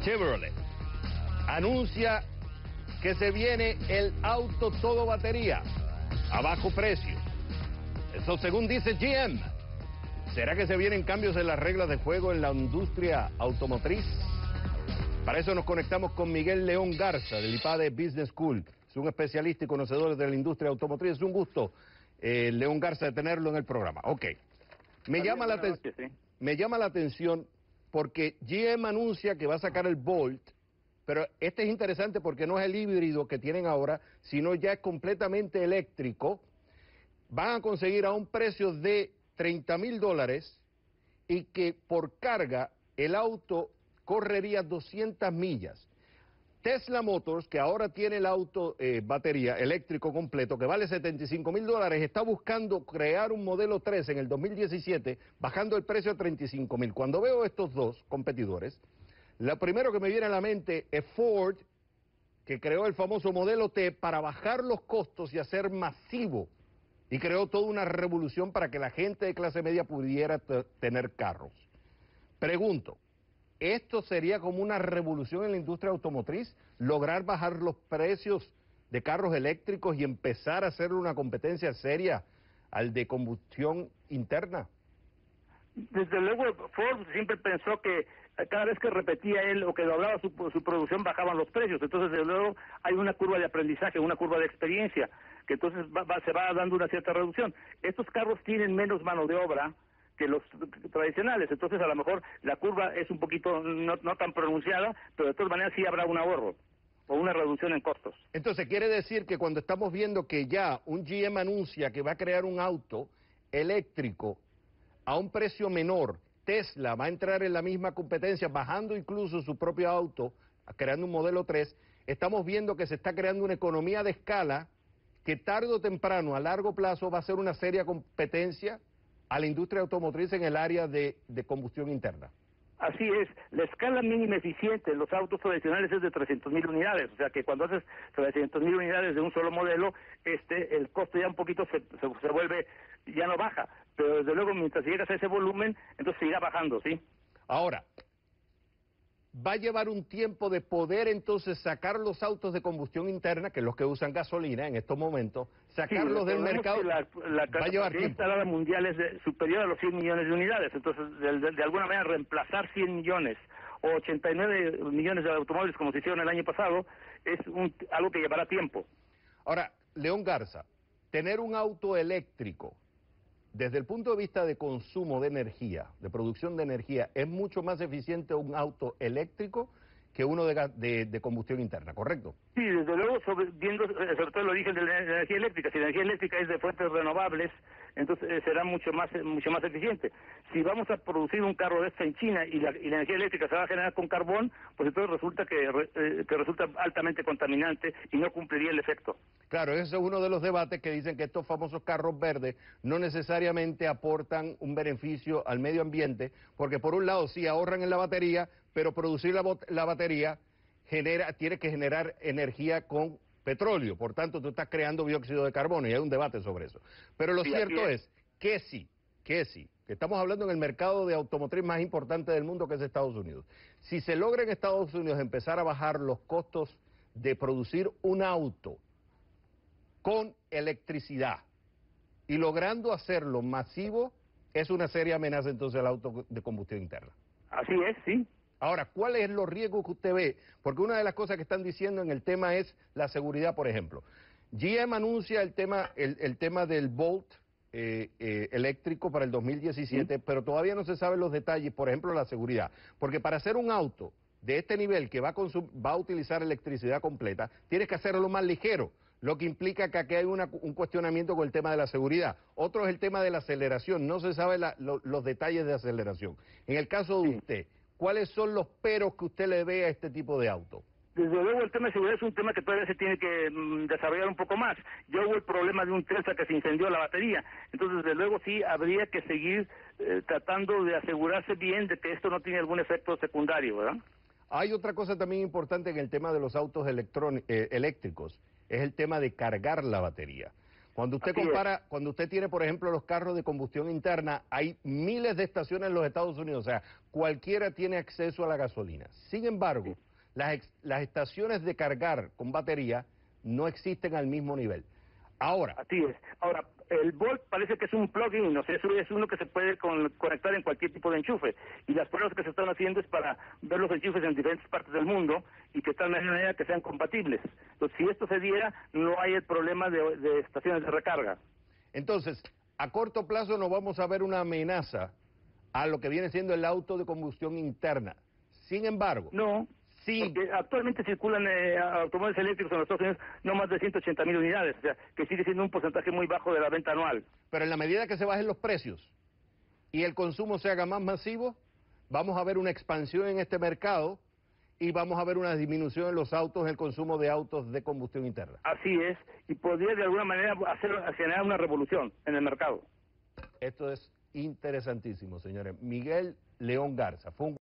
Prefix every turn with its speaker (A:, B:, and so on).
A: Chevrolet anuncia que se viene el auto todo batería a bajo precio. Eso según dice GM. ¿Será que se vienen cambios en las reglas de juego en la industria automotriz? Para eso nos conectamos con Miguel León Garza, del IPADE Business School. Es un especialista y conocedor de la industria automotriz. Es un gusto, León Garza, de tenerlo en el programa. Ok. Me llama la atención porque GM anuncia que va a sacar el Bolt, pero este es interesante porque no es el híbrido que tienen ahora, sino ya es completamente eléctrico. Van a conseguir a un precio de $30,000 y que por carga el auto correría 200 millas. Tesla Motors, que ahora tiene el auto batería eléctrico completo, que vale $75,000, está buscando crear un modelo 3 en el 2017, bajando el precio a $35,000. Cuando veo estos dos competidores, lo primero que me viene a la mente es Ford, que creó el famoso modelo T para bajar los costos y hacer masivo, y creó toda una revolución para que la gente de clase media pudiera tener carros. Pregunto, ¿esto sería como una revolución en la industria automotriz? ¿Lograr bajar los precios de carros eléctricos y empezar a hacer una competencia seria al de combustión interna?
B: Desde luego, Ford siempre pensó que cada vez que repetía él o que doblaba su producción bajaban los precios. Entonces, desde luego, hay una curva de aprendizaje, una curva de experiencia, que entonces se va dando una cierta reducción. Estos carros tienen menos mano de obra que los tradicionales, entonces a lo mejor la curva es un poquito no tan pronunciada, pero de todas maneras sí habrá un ahorro o una reducción en costos.
A: Entonces quiere decir que cuando estamos viendo que ya un GM anuncia que va a crear un auto eléctrico a un precio menor, Tesla va a entrar en la misma competencia, bajando incluso su propio auto, creando un modelo 3, estamos viendo que se está creando una economía de escala que tarde o temprano, a largo plazo, va a ser una seria competencia a la industria automotriz en el área de combustión interna.
B: Así es, la escala mínima eficiente en los autos tradicionales es de 300,000 unidades, o sea que cuando haces 300,000 unidades de un solo modelo, el costo ya un poquito se vuelve, ya no baja, pero desde luego mientras llegas a ese volumen, entonces seguirá bajando, ¿sí?
A: Ahora, va a llevar un tiempo de poder entonces sacar los autos de combustión interna, que es los que usan gasolina en estos momentos, sacarlos del mercado.
B: La
A: va a llevar tiempo.
B: instalada mundial es superior a los 100 millones de unidades, entonces de alguna manera reemplazar 100 millones o 89 millones de automóviles como se hicieron el año pasado es algo que llevará tiempo.
A: Ahora, León Garza, tener un auto eléctrico desde el punto de vista de consumo de energía, de producción de energía, es mucho más eficiente un auto eléctrico que uno de combustión interna, ¿correcto?
B: Sí, desde luego, viendo sobre todo el origen de la energía eléctrica. Si la energía eléctrica es de fuentes renovables, entonces será mucho más eficiente. Si vamos a producir un carro de esta en China y la energía eléctrica se va a generar con carbón, pues entonces resulta que resulta altamente contaminante y no cumpliría el efecto.
A: Claro, ese es uno de los debates que dicen que estos famosos carros verdes no necesariamente aportan un beneficio al medio ambiente, porque por un lado sí ahorran en la batería, pero producir la batería tiene que generar energía con petróleo, por tanto tú estás creando dióxido de carbono y hay un debate sobre eso. Pero lo cierto es que sí, que estamos hablando en el mercado de automotriz más importante del mundo, que es Estados Unidos. Si se logra en Estados Unidos empezar a bajar los costos de producir un auto con electricidad y logrando hacerlo masivo, es una seria amenaza entonces al auto de combustión interna.
B: Así es, sí.
A: Ahora, ¿cuáles son los riesgos que usted ve? Porque una de las cosas que están diciendo en el tema es la seguridad, por ejemplo. GM anuncia el tema del Bolt eléctrico para el 2017, pero todavía no se saben los detalles, por ejemplo, la seguridad. Porque para hacer un auto de este nivel que va a utilizar electricidad completa, tienes que hacerlo más ligero, lo que implica que aquí hay un cuestionamiento con el tema de la seguridad. Otro es el tema de la aceleración, no se saben los detalles de aceleración. En el caso de usted, ¿cuáles son los peros que usted le ve a este tipo de auto?
B: Desde luego el tema de seguridad es un tema que todavía se tiene que desarrollar un poco más. Ya hubo el problema de un Tesla que se incendió la batería, entonces desde luego sí habría que seguir tratando de asegurarse bien de que esto no tiene algún efecto secundario, ¿verdad?
A: Hay otra cosa también importante en el tema de los autos eléctricos, es el tema de cargar la batería. Cuando usted compara, cuando usted tiene, por ejemplo, los carros de combustión interna, hay miles de estaciones en los Estados Unidos, o sea, cualquiera tiene acceso a la gasolina. Sin embargo, las estaciones de cargar con batería no existen al mismo nivel. Ahora.
B: Así es. Ahora, el Volt parece que es un plug-in, o sea, es uno que se puede conectar en cualquier tipo de enchufe. Y las pruebas que se están haciendo es para ver los enchufes en diferentes partes del mundo y que tal manera que sean compatibles. Entonces, si esto se diera, no hay el problema de estaciones de recarga.
A: Entonces, a corto plazo no vamos a ver una amenaza a lo que viene siendo el auto de combustión interna. Sin embargo,
B: no. Sí. Porque actualmente circulan automóviles eléctricos en los Estados Unidos no más de 180,000 unidades, o sea, que sigue siendo un porcentaje muy bajo de la venta anual.
A: Pero en la medida que se bajen los precios y el consumo se haga más masivo, vamos a ver una expansión en este mercado y vamos a ver una disminución en los autos, en el consumo de autos de combustión interna.
B: Así es, y podría de alguna manera generar una revolución en el mercado.
A: Esto es interesantísimo, señores. Miguel León Garza, fue un